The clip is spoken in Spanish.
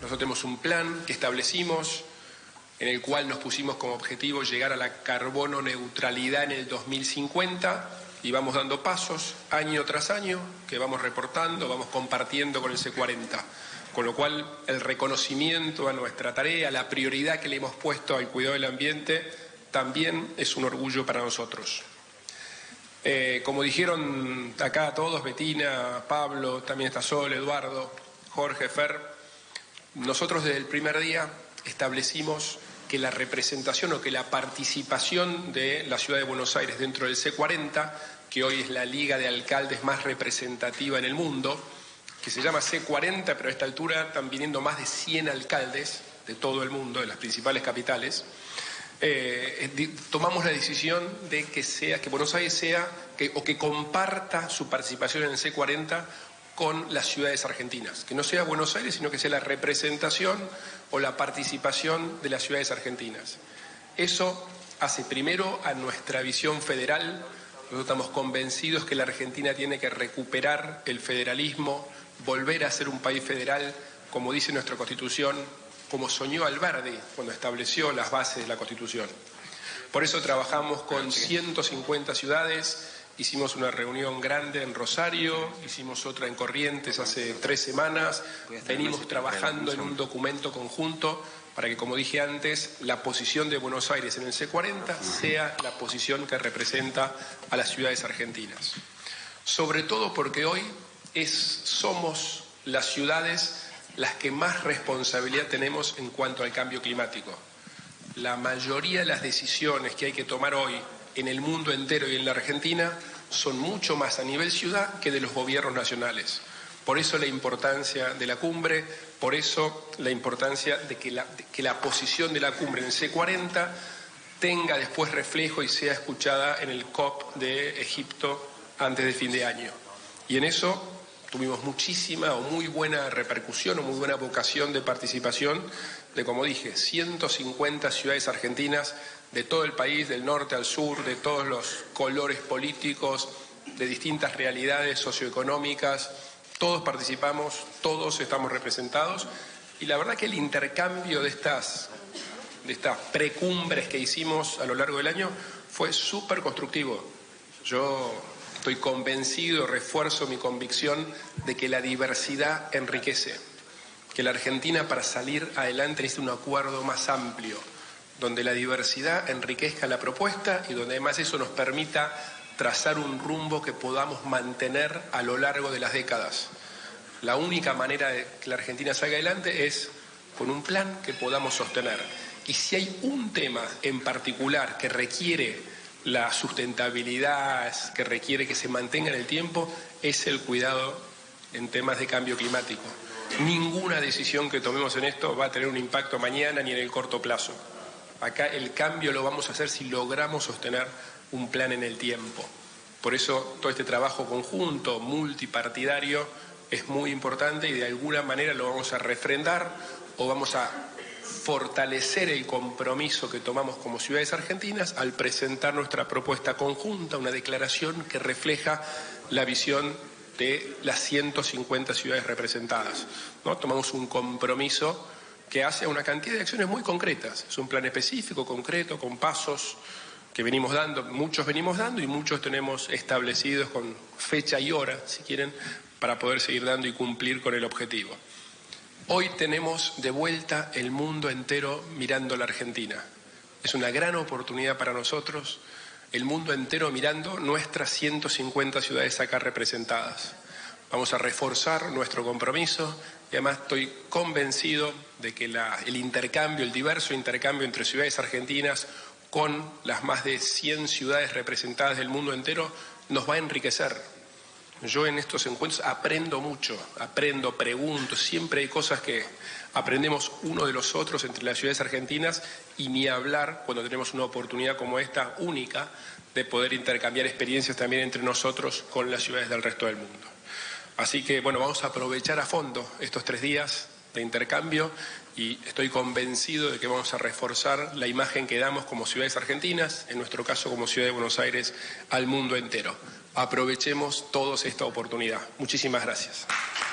Nosotros tenemos un plan que establecimos en el cual nos pusimos como objetivo llegar a la carbono neutralidad en el 2050 y vamos dando pasos año tras año que vamos reportando, vamos compartiendo con el C40. Con lo cual el reconocimiento a nuestra tarea, la prioridad que le hemos puesto al cuidado del ambiente también es un orgullo para nosotros. Como dijeron acá todos, Betina, Pablo, también está Sol, Eduardo, Jorge, Fer, nosotros desde el primer día establecimos que la representación o que la participación de la Ciudad de Buenos Aires dentro del C40, que hoy es la liga de alcaldes más representativa en el mundo, que se llama C40, pero a esta altura están viniendo más de 100 alcaldes de todo el mundo, de las principales capitales, tomamos la decisión de que Buenos Aires sea, que comparta su participación en el C40 con las ciudades argentinas, que no sea Buenos Aires, sino que sea la representación o la participación de las ciudades argentinas. Eso hace primero a nuestra visión federal. Nosotros estamos convencidos que la Argentina tiene que recuperar el federalismo, volver a ser un país federal, como dice nuestra Constitución, como soñó Alberdi cuando estableció las bases de la Constitución. Por eso trabajamos con 150 ciudades, hicimos una reunión grande en Rosario, hicimos otra en Corrientes hace 3 semanas, venimos trabajando en un documento conjunto para que, como dije antes, la posición de Buenos Aires en el C40 sea la posición que representa a las ciudades argentinas. Sobre todo porque hoy somos las ciudades las que más responsabilidad tenemos en cuanto al cambio climático. La mayoría de las decisiones que hay que tomar hoy en el mundo entero y en la Argentina son mucho más a nivel ciudad que de los gobiernos nacionales. Por eso la importancia de la cumbre, por eso la importancia de que la posición de la cumbre en el C40 tenga después reflejo y sea escuchada en el COP de Egipto antes de fin de año. Y en eso tuvimos muchísima o muy buena repercusión o muy buena vocación de participación de, como dije, 150 ciudades argentinas de todo el país, del norte al sur, de todos los colores políticos, de distintas realidades socioeconómicas. Todos participamos, todos estamos representados y la verdad que el intercambio de estas precumbres que hicimos a lo largo del año fue súper constructivo. Yo estoy convencido, refuerzo mi convicción de que la diversidad enriquece, que la Argentina para salir adelante necesita un acuerdo más amplio, donde la diversidad enriquezca la propuesta y donde además eso nos permita trazar un rumbo que podamos mantener a lo largo de las décadas. La única manera de que la Argentina salga adelante es con un plan que podamos sostener. Y si hay un tema en particular que requiere la sustentabilidad, que requiere que se mantenga en el tiempo, es el cuidado en temas de cambio climático. Ninguna decisión que tomemos en esto va a tener un impacto mañana ni en el corto plazo. Acá el cambio lo vamos a hacer si logramos sostener un plan en el tiempo. Por eso todo este trabajo conjunto, multipartidario, es muy importante y de alguna manera lo vamos a refrendar o vamos a fortalecer el compromiso que tomamos como ciudades argentinas al presentar nuestra propuesta conjunta, una declaración que refleja la visión de las 150 ciudades representadas, ¿no? Tomamos un compromiso que hace una cantidad de acciones muy concretas. Es un plan específico, concreto, con pasos que venimos dando, muchos venimos dando y muchos tenemos establecidos con fecha y hora, si quieren, para poder seguir dando y cumplir con el objetivo. Hoy tenemos de vuelta el mundo entero mirando la Argentina. Es una gran oportunidad para nosotros, el mundo entero mirando nuestras 150 ciudades acá representadas. Vamos a reforzar nuestro compromiso y además estoy convencido de que el intercambio, el diverso intercambio entre ciudades argentinas con las más de 100 ciudades representadas del mundo entero nos va a enriquecer. Yo en estos encuentros aprendo mucho, pregunto, siempre hay cosas que aprendemos uno de los otros entre las ciudades argentinas y ni hablar cuando tenemos una oportunidad como esta única de poder intercambiar experiencias también entre nosotros con las ciudades del resto del mundo. Así que, bueno, vamos a aprovechar a fondo estos 3 días de intercambio y estoy convencido de que vamos a reforzar la imagen que damos como ciudades argentinas, en nuestro caso como Ciudad de Buenos Aires, al mundo entero. Aprovechemos todos esta oportunidad. Muchísimas gracias.